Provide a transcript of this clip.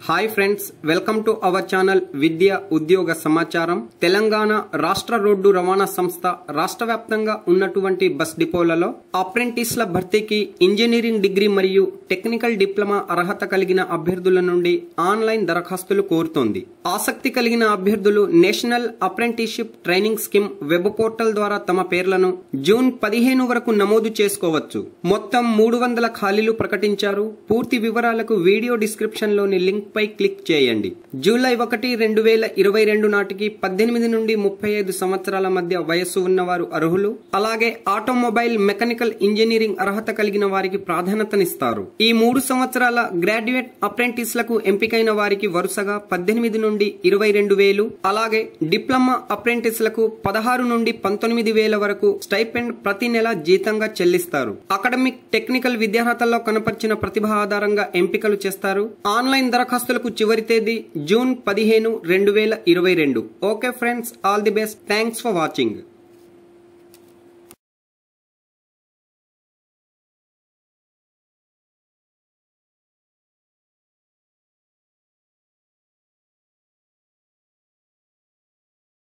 Hi friends, welcome to our channel Vidya Udyoga Samacharam. Telangana రాష్ట్ర road రవాణా సంస్థ రాష్ట్ర వ్యాప్తంగా ఉన్నటువంటి బస్ డిపోలలో అప్రెంటిస్ల భర్తీకి ఇంజనీరింగ్ డిగ్రీ మరియు టెక్నికల్ డిప్లొమా అర్హత కలిగిన అభ్యర్థుల నుండి ఆన్లైన్ దరఖాస్తులు కోరుతోంది. ఆసక్తి కలిగిన అభ్యర్థులు national apprenticeship training scheme web portal ద్వారా తమ పేర్లను జూన్ 15 వరకు నమోదు చేసుకోవచ్చు. మొత్తం 300 ఖాళీలు ప్రకటించారు. పూర్తి వివరాలకు వీడియో డిస్క్రిప్షన్ లోని లింక్ పై క్లిక్ చేయండి. జూలై 1, 2022 నాటికి 18 నుండి 35 సంవత్సరాల మధ్య వయస్సు ఉన్నవారు అర్హులు. అలాగే ఆటోమొబైల్ మెకానికల్ ఇంజనీరింగ్ అర్హత కలిగిన వారికి ప్రాధాన్యతనిస్తారు. ఈ 3 సంవత్సరాల గ్రాడ్యుయేట్ అప్రెంటిస్లకు ఎంపికైన వారికి వరుసగా 18 నుండి 22,000, అలాగే డిప్లొమా అప్రెంటిస్లకు 16 నుండి 19,000 వరకు స్టైపెండ్ ప్రతి నెల జీతంగా చెల్లిస్తారు. అకాడమిక్ టెక్నికల్ విద్యార్హతల్లో కనపర్చిన ప్రతిభ ఆధారంగా ఎంపికలు చేస్తారు. ఆన్లైన్ దరఖాస్తులకు చివరి తేదీ June 15, 2022. Okay friends, all the best. Thanks for watching.